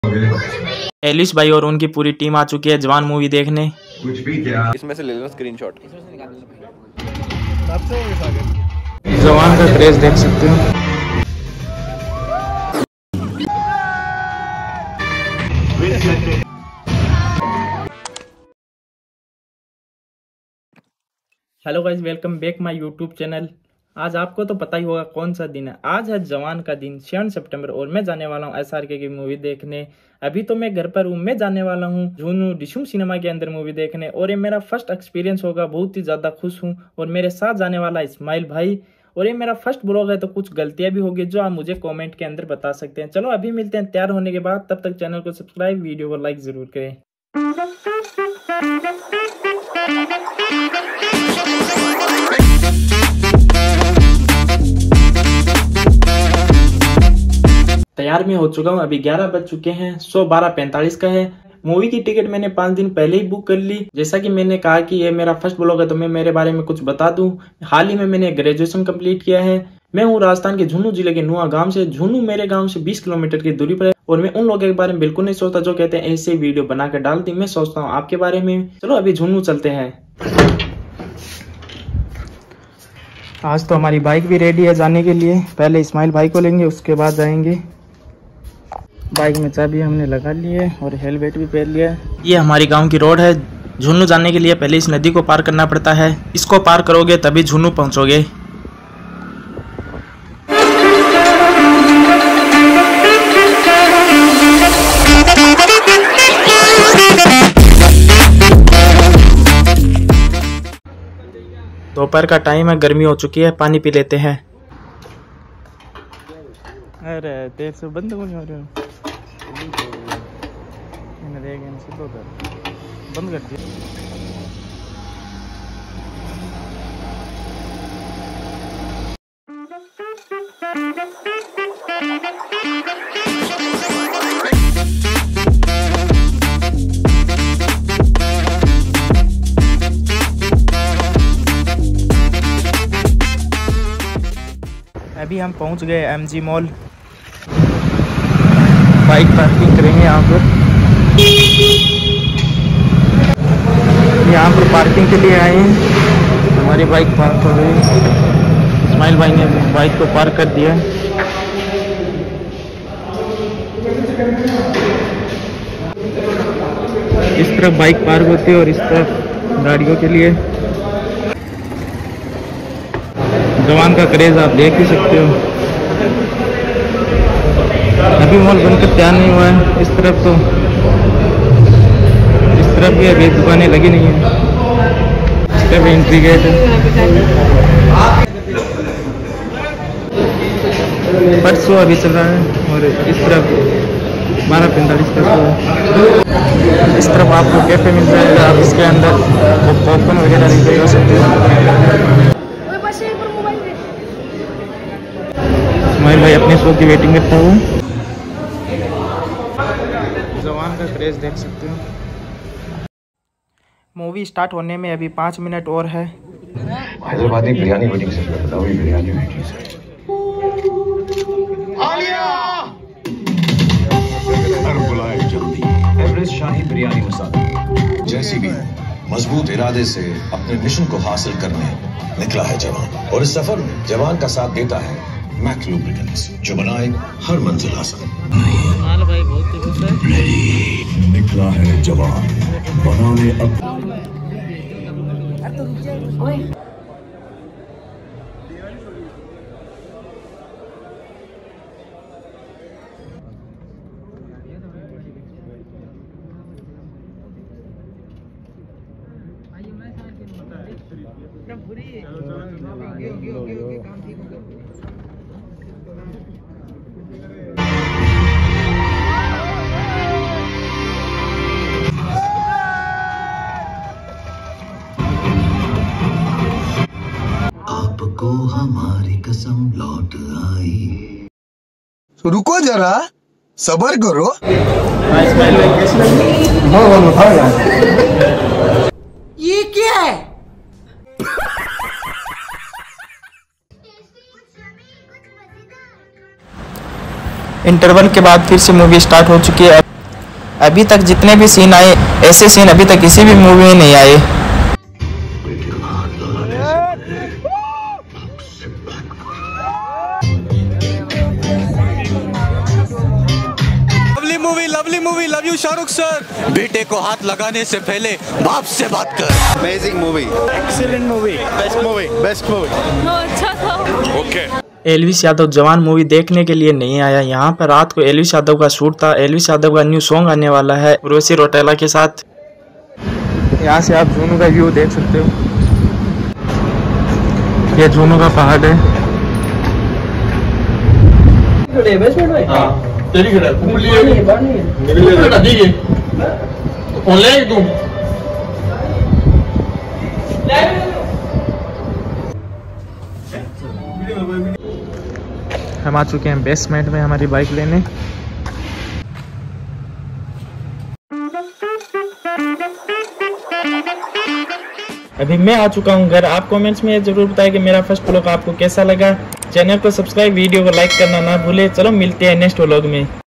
Alice भाई और उनकी पूरी टीम आ चुकी है जवान मूवी देखने। कुछ भी क्या इसमें से ले लेना स्क्रीनशॉट। जवान का क्रेज देख सकते हो। Hello guys, welcome back my YouTube channel. आज आपको तो पता ही होगा कौन सा दिन है। आज है जवान का दिन 7 सितंबर और मैं जाने वाला हूँ SRK की मूवी देखने। अभी तो मैं घर पर हूँ, मैं जाने वाला हूँ झुनू डिशुम सिनेमा के अंदर मूवी देखने और ये मेरा फर्स्ट एक्सपीरियंस होगा। बहुत ही ज्यादा खुश हूँ और मेरे साथ जाने वाला है इस्माइल भाई और ये मेरा फर्स्ट ब्लॉग है तो कुछ गलतियां भी होगी जो आप मुझे कमेंट के अंदर बता सकते हैं। चलो अभी मिलते हैं तैयार होने के बाद, तब तक चैनल को सब्सक्राइब, वीडियो को लाइक जरूर करें। तैयार में हो चुका हूँ, अभी 11 बज चुके हैं। 12:45 का है। मूवी की टिकट मैंने 5 दिन पहले ही बुक कर ली। जैसा कि मैंने कहा कि ये मेरा फर्स्ट ब्लॉग है तो मैं मेरे बारे में कुछ बता दूं। हाल ही में मैंने ग्रेजुएशन कंप्लीट किया है। मैं हूँ राजस्थान के झुनू जिले के नुआ गांव से। झुनू मेरे गांव से 20 किलोमीटर की दूरी पर है और मैं उन लोगों के बारे में बिल्कुल नहीं सोचता जो कहते हैं ऐसे वीडियो बनाकर डाल दी। मैं सोचता हूँ आपके बारे में। चलो अभी झुनू चलते हैं। आज तो हमारी बाइक भी रेडी है जाने के लिए। पहले इस्माइल भाई को लेंगे, उसके बाद जाएंगे। बाइक में चाबी हमने लगा ली है और हेलमेट भी पहन लिया है। ये हमारी गांव की रोड है। झुनू जाने के लिए पहले इस नदी को पार करना पड़ता है। इसको पार करोगे तभी झुनू पहुंचोगे। दोपहर का टाइम है, गर्मी हो चुकी है, पानी पी लेते हैं। अरे तेरे से बंद क्यों नहीं हो रहे हो? बंद कर दिया। अभी हम पहुंच गए MG मॉल। बाइक पार्किंग करेंगे यहाँ पर। यहाँ पर पार्किंग के लिए आए हैं। हमारी बाइक पार्क हो गई। इस्माइल भाई ने बाइक को पार्क कर दिया। इस तरफ बाइक पार्क होती है और इस तरफ गाड़ियों के लिए। जवान का क्रेज आप देख ही सकते हो। अभी मॉल बनकर तैयार नहीं हुआ है। इस तरफ भी अभी दुकानें लगी नहीं है। इस तरफ एंट्री गेट है। फर्स्ट शो अभी चल रहा है और इस तरफ 12:45 का शो है। इस तरफ आपको कैफे मिल जाएगा, आप इसके अंदर पॉपकॉर्न वगैरह नहीं कर सकते हो। इस्माइल भाई अपने शो की वेटिंग करता हूँ। जवान का क्रेज देख सकते हो। मूवी स्टार्ट होने में अभी 5 मिनट और है। हैदराबादी बिरयानी वेटिंग से बताओ, ये बिरयानी वेटिंग से बुलाए जल्दी। एवरेस्ट शाही बिरयानी मसाला। जैसी भी मजबूत इरादे से अपने मिशन को हासिल करने निकला है जवान और इस सफर में जवान का साथ देता है मैक लुब्रिकेंट्स, जो बनाए हर मंजिल आसान। भाई बहुत रेडी निकला है जवान बनाने अब। आपको हमारी कसम लौट आई। रुको जरा, सबर करो। ये क्या है? इंटरवल के बाद फिर से मूवी स्टार्ट हो चुकी है। अभी तक जितने भी सीन आए, ऐसे सीन अभी तक किसी भी मूवी में नहीं आए। Lovely movie, love you Shahrukh sir. बेटे को हाथ लगाने से पहले बाप से बात कर। Amazing movie, excellent movie, best movie, best movie. अच्छा था। ओके। एल्विस यादव जवान मूवी देखने के लिए नहीं आया। यहाँ पर रात को एल्विस यादव का शूट था। एल्विस यादव का न्यू सॉन्ग आने वाला है उर्वशी रौटेला के साथ। यहाँ से आप जूनू का व्यू देख सकते हो। ये जूनू का पहाड़ है। तेरी घड़ा कुंडली है मेरे घड़ा दी है फोन ले तू। हम आ चुके हैं बेसमेंट में हमारी बाइक लेने। अभी मैं आ चुका हूँ घर। आप कमेंट्स में जरूर बताएं कि मेरा फर्स्ट व्लॉग आपको कैसा लगा। चैनल को सब्सक्राइब, वीडियो को लाइक करना ना भूले। चलो मिलते हैं नेक्स्ट व्लॉग में।